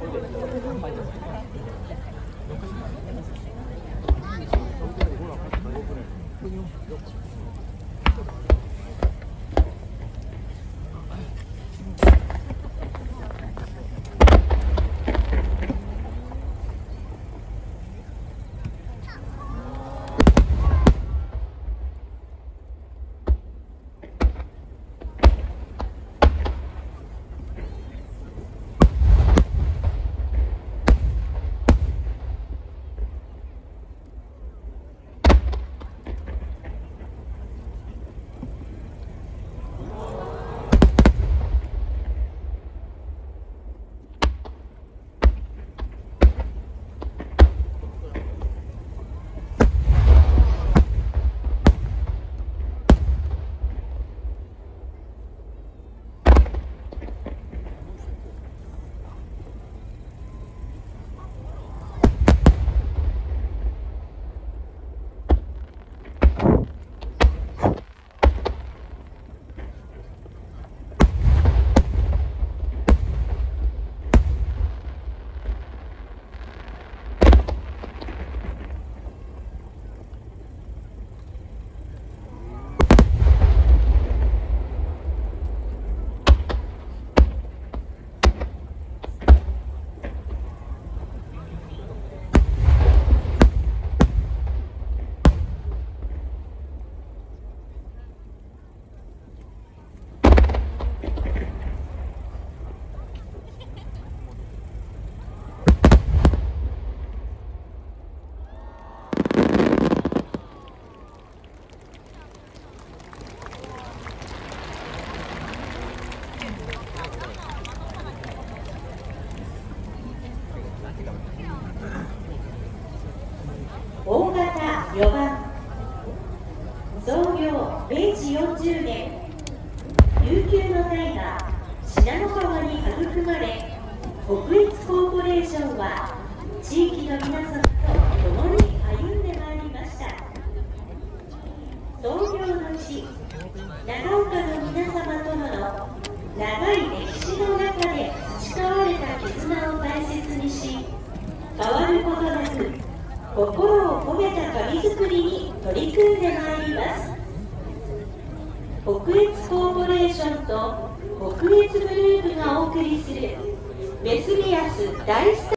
大型4番、創業明治40年、悠久の大河信濃川に育まれ、北越コーポレーションは地域の皆様と共に歩んでまいりました。創業の地、長岡の皆様との長い歴史の中で培われた絆を大切にし、変わることなく心を込めた紙作りに取り組んでまいります。北越コーポレーションと北越グループがお送りするメスビアス大スタ